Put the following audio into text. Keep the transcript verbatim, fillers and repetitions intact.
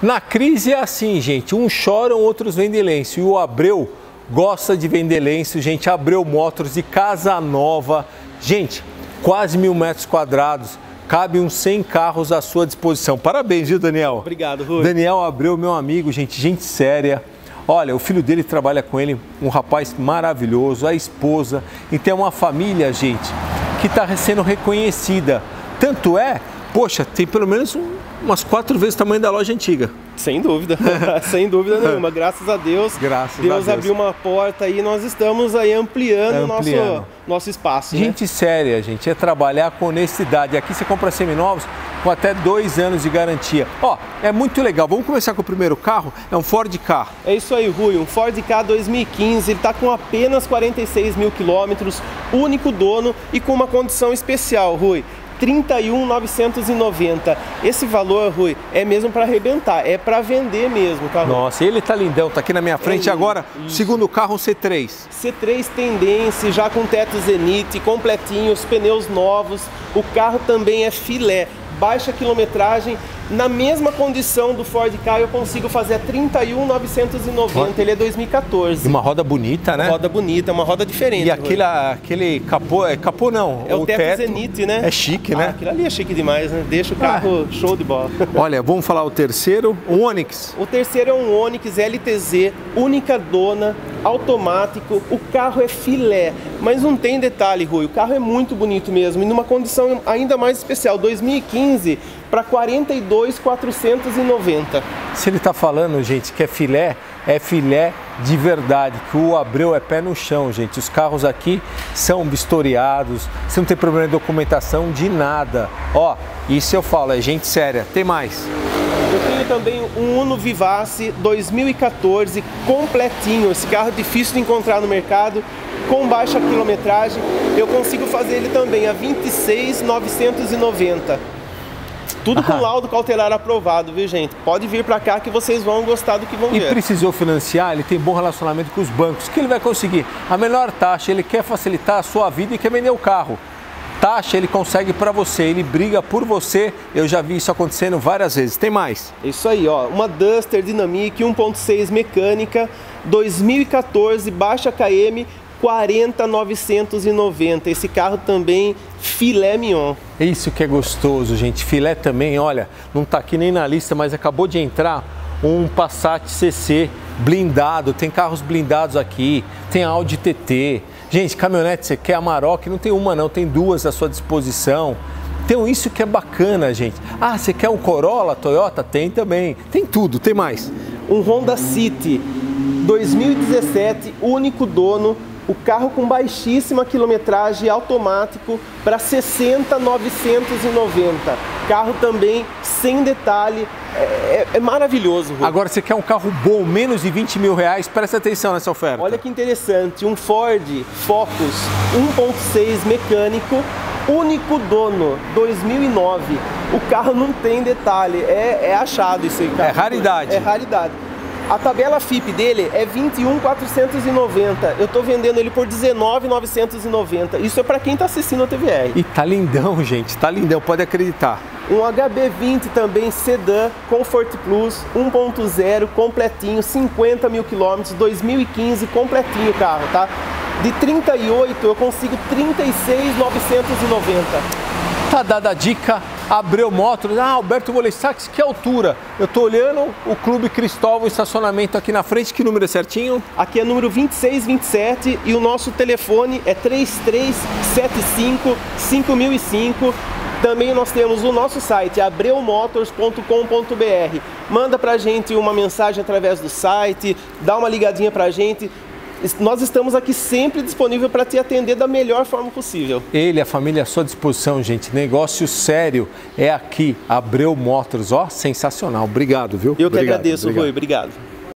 Na crise é assim, gente, uns choram, outros vendem lenço. E o Abreu gosta de vender lenço, gente. Abreu Motors de Casa Nova. Gente, quase mil metros quadrados. Cabe uns cem carros à sua disposição. Parabéns, viu, Daniel? Obrigado, Rui. Daniel Abreu, meu amigo, gente, gente séria. Olha, o filho dele trabalha com ele, um rapaz maravilhoso, a esposa. E tem uma família, gente, que está sendo reconhecida. Tanto é, poxa, tem pelo menos um, umas quatro vezes o tamanho da loja antiga. Sem dúvida, sem dúvida nenhuma. Graças a Deus, Graças Deus a Deus abriu uma porta e nós estamos aí ampliando o nosso, nosso espaço. Gente, né? Séria, gente, é trabalhar com honestidade. Aqui você compra seminovos com até dois anos de garantia. Ó, é muito legal. Vamos começar com o primeiro carro, é um Ford Ka. É isso aí, Rui, um Ford Ka dois mil e quinze, ele está com apenas quarenta e seis mil quilômetros, único dono e com uma condição especial, Rui. trinta e um mil novecentos e noventa. Esse valor, Rui, é mesmo para arrebentar, é para vender mesmo, tá, Rui? Nossa, ele tá lindão, tá aqui na minha frente. É agora, isso. Segundo carro, um C três. C três Tendência, já com teto Zenith, completinho, os pneus novos. O carro também é filé, baixa quilometragem. Na mesma condição do Ford Ka, eu consigo fazer a trinta e um mil novecentos e noventa, ele é dois mil e quatorze. E uma roda bonita, né? Uma roda bonita, uma roda diferente. E aquele, aquele capô, é capô não, é o, o teto, teto Zenith, né? É chique, né? Ah, aquilo ali é chique demais, né? Deixa o carro ah. show de bola. Olha, vamos falar o terceiro, o Onix. O terceiro é um Onix L T Z, única dona, automático. O carro é filé, mas não tem detalhe, Rui. O carro é muito bonito mesmo e numa condição ainda mais especial, dois mil e quinze para quarenta e dois mil quatrocentos e noventa. Se ele está falando, gente, que é filé, é filé de verdade, que o Abreu é pé no chão, gente. Os carros aqui são vistoriados, você não tem problema de documentação de nada. Ó, isso eu falo, é gente séria. Tem mais? Eu tenho também um Uno Vivace dois mil e quatorze, completinho. Esse carro é difícil de encontrar no mercado, com baixa quilometragem. Eu consigo fazer ele também a vinte e seis mil novecentos e noventa. Tudo com laudo cautelar aprovado, viu, gente? Pode vir pra cá que vocês vão gostar do que vão ver. E precisou financiar, ele tem bom relacionamento com os bancos. O que ele vai conseguir? A menor taxa, ele quer facilitar a sua vida e quer vender o carro. Taxa ele consegue para você, ele briga por você. Eu já vi isso acontecendo várias vezes. Tem mais? Isso aí, ó. Uma Duster Dynamic um ponto seis mecânica, dois mil e quatorze, baixa K M, quarenta mil novecentos e noventa. Esse carro também filé mignon. Isso que é gostoso, gente. Filé também, olha, não tá aqui nem na lista, mas acabou de entrar um Passat C C blindado. Tem carros blindados aqui, tem Audi T T. Gente, caminhonete, você quer Amarok? Não tem uma não, tem duas à sua disposição. Então isso que é bacana, gente. Ah, você quer um Corolla, Toyota? Tem também. Tem tudo, tem mais. Um Honda City dois mil e dezessete, único dono. O carro com baixíssima quilometragem, automático, para sessenta mil novecentos e noventa. Carro também sem detalhe, é, é, é maravilhoso. Rui. Agora, você quer um carro bom, menos de vinte mil reais? Presta atenção nessa oferta. Olha que interessante, um Ford Focus um ponto seis mecânico, único dono, dois mil e nove. O carro não tem detalhe, é, é achado isso aí. Carro. É raridade. É raridade. A tabela F I P dele é vinte e um mil quatrocentos e noventa. Eu tô vendendo ele por dezenove mil novecentos e noventa. Isso é para quem tá assistindo a T V R. E tá lindão, gente. Tá lindão, pode acreditar. Um H B vinte também sedã, Comfort Plus, um ponto zero, completinho, cinquenta mil quilômetros, dois mil e quinze, completinho o carro, tá? De trinta e oito eu consigo trinta e seis mil novecentos e noventa. Tá dada a dica. Abreu Motors, ah, Alberto Molessax, que altura? Eu tô olhando o Clube Cristóvão, estacionamento aqui na frente, que número é certinho? Aqui é número vinte e seis vinte e sete e o nosso telefone é três três sete cinco, cinco mil e cinco. Também nós temos o nosso site, abreu motors ponto com ponto br. Manda pra gente uma mensagem através do site, dá uma ligadinha pra gente. Nós estamos aqui sempre disponível para te atender da melhor forma possível. Ele, a família à sua disposição, gente. Negócio sério é aqui, Abreu Motors. Ó, sensacional. Obrigado, viu? Eu que obrigado, agradeço, obrigado. Rui. Obrigado.